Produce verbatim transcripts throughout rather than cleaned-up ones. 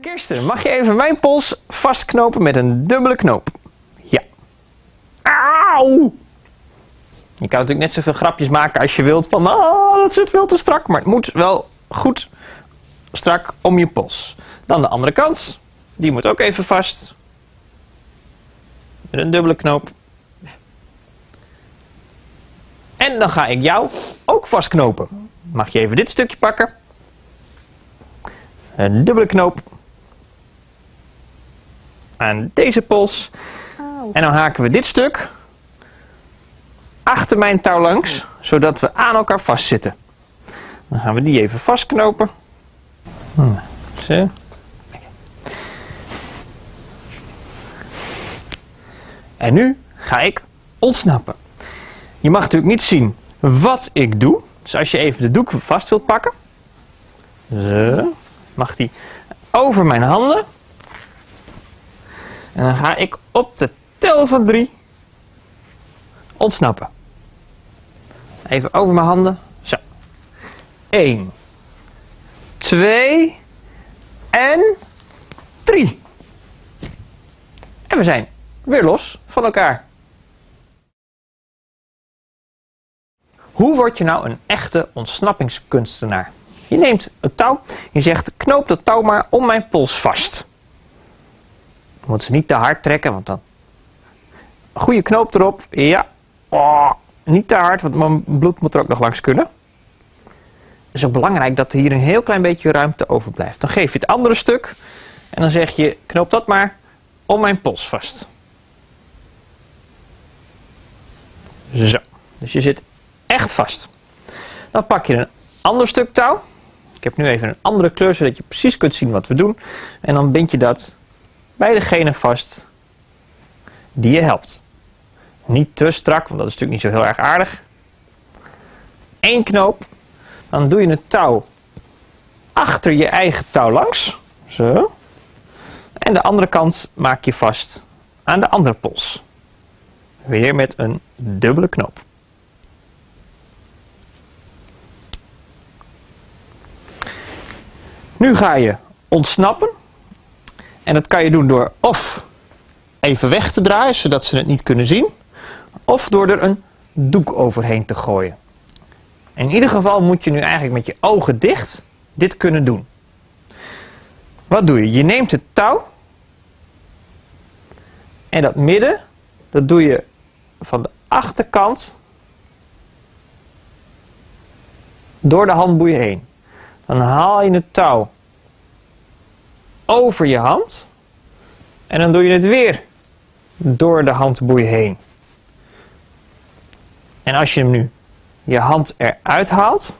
Kirsten, mag je even mijn pols vastknopen met een dubbele knoop? Ja. Auw! Je kan natuurlijk net zoveel grapjes maken als je wilt van, oh, dat zit veel te strak. Maar het moet wel goed strak om je pols. Dan de andere kant. Die moet ook even vast. Met een dubbele knoop. En dan ga ik jou ook vastknopen. Mag je even dit stukje pakken. Een dubbele knoop. Aan deze pols. En dan haken we dit stuk achter mijn touw langs, zodat we aan elkaar vastzitten. Dan gaan we die even vastknopen. Zo. En nu ga ik ontsnappen. Je mag natuurlijk niet zien wat ik doe. Dus als je even de doek vast wilt pakken. Zo. Mag die over mijn handen. En dan ga ik op de tel van drie ontsnappen. Even over mijn handen. Zo. één, twee en drie. En we zijn weer los van elkaar. Hoe word je nou een echte ontsnappingskunstenaar? Je neemt het touw, je zegt knoop dat touw maar om mijn pols vast. Je moet ze niet te hard trekken, want dan... Goede knoop erop, ja. Oh, niet te hard, want mijn bloed moet er ook nog langs kunnen. Het is ook belangrijk dat er hier een heel klein beetje ruimte overblijft. Dan geef je het andere stuk en dan zeg je knoop dat maar om mijn pols vast. Zo, dus je zit echt vast. Dan pak je een ander stuk touw. Ik heb nu even een andere kleur, zodat je precies kunt zien wat we doen. En dan bind je dat bij degene vast die je helpt. Niet te strak, want dat is natuurlijk niet zo heel erg aardig. Eén knoop. Dan doe je het touw achter je eigen touw langs. Zo. En de andere kant maak je vast aan de andere pols. Weer met een dubbele knoop. Nu ga je ontsnappen. En dat kan je doen door of even weg te draaien, zodat ze het niet kunnen zien. Of door er een doek overheen te gooien. In ieder geval moet je nu eigenlijk met je ogen dicht dit kunnen doen. Wat doe je? Je neemt het touw. En dat midden, dat doe je van de achterkant door de handboei heen. Dan haal je het touw over je hand. En dan doe je het weer door de handboei heen. En als je hem nu je hand eruit haalt,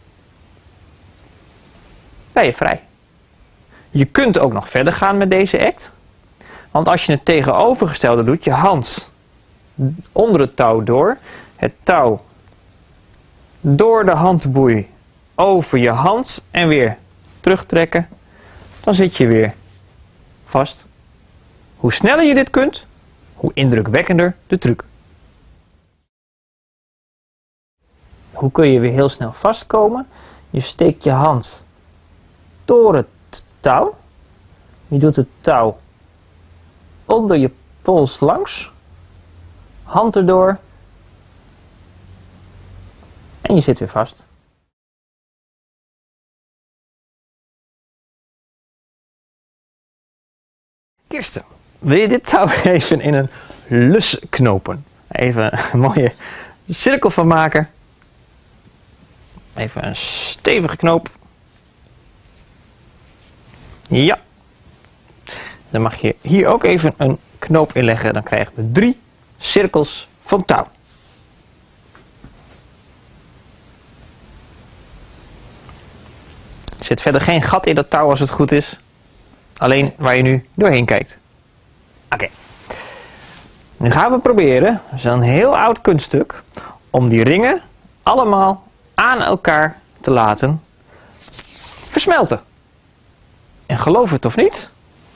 ben je vrij. Je kunt ook nog verder gaan met deze act. Want als je het tegenovergestelde doet, je hand onder het touw door, het touw door de handboei over je hand en weer terugtrekken, dan zit je weer vast. Hoe sneller je dit kunt, hoe indrukwekkender de truc. Hoe kun je weer heel snel vastkomen? Je steekt je hand door het touw. Je doet het touw onder je pols langs. Hand erdoor. En je zit weer vast. Kirsten, wil je dit touw even in een lus knopen? Even een mooie cirkel van maken. Even een stevige knoop. Ja. Dan mag je hier ook even een knoop in leggen. Dan krijgen we drie cirkels van touw. Er zit verder geen gat in dat touw als het goed is. Alleen waar je nu doorheen kijkt. Oké. Okay. Nu gaan we proberen, dat is een heel oud kunststuk, om die ringen allemaal aan elkaar te laten versmelten. En geloof het of niet,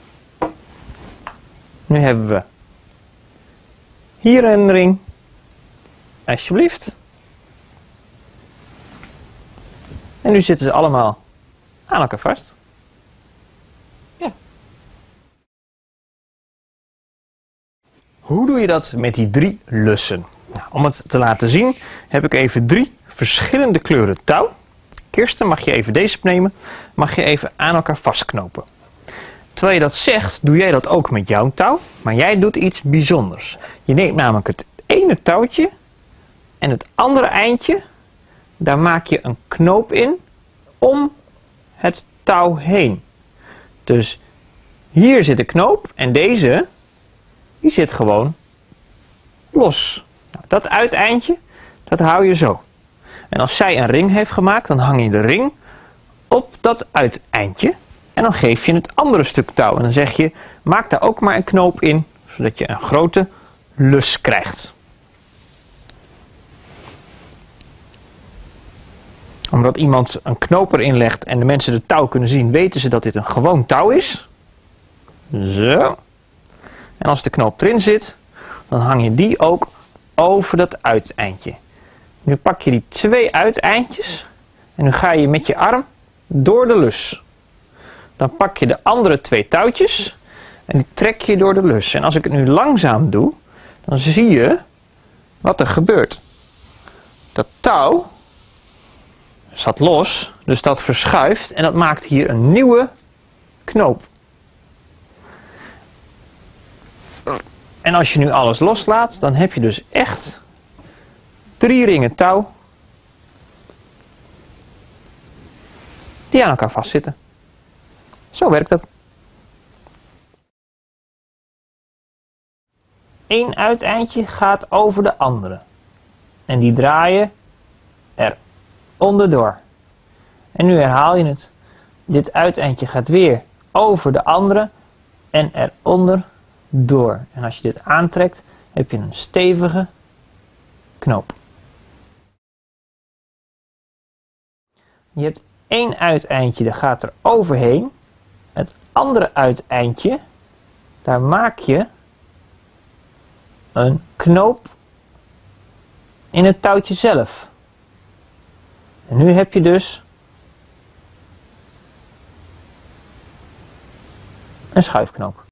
nu hebben we hier een ring, alsjeblieft. En nu zitten ze allemaal aan elkaar vast. Ja. Hoe doe je dat met die drie lussen? Nou, om het te laten zien heb ik even drie verschillende kleuren touw. Kirsten, mag je even deze nemen, mag je even aan elkaar vastknopen. Terwijl je dat zegt, doe jij dat ook met jouw touw, maar jij doet iets bijzonders. Je neemt namelijk het ene touwtje en het andere eindje, daar maak je een knoop in om het touw heen. Dus hier zit de knoop en deze, die zit gewoon los. Nou, dat uiteindje, dat hou je zo. En als zij een ring heeft gemaakt, dan hang je de ring op dat uiteindje. En dan geef je het andere stuk touw. En dan zeg je, maak daar ook maar een knoop in, zodat je een grote lus krijgt. Omdat iemand een knoop erin legt en de mensen de touw kunnen zien, weten ze dat dit een gewoon touw is. Zo. En als de knoop erin zit, dan hang je die ook over dat uiteindje. Nu pak je die twee uiteindjes en nu ga je met je arm door de lus. Dan pak je de andere twee touwtjes en die trek je door de lus. En als ik het nu langzaam doe, dan zie je wat er gebeurt. Dat touw zat los, dus dat verschuift en dat maakt hier een nieuwe knoop. En als je nu alles loslaat, dan heb je dus echt drie ringen touw die aan elkaar vastzitten. Zo werkt het. Eén uiteindje gaat over de andere. En die draaien er onderdoor. En nu herhaal je het. Dit uiteindje gaat weer over de andere en eronder door. En als je dit aantrekt, heb je een stevige knoop. Je hebt één uiteindje, dat gaat er overheen. Het andere uiteindje, daar maak je een knoop in het touwtje zelf. En nu heb je dus een schuifknoop.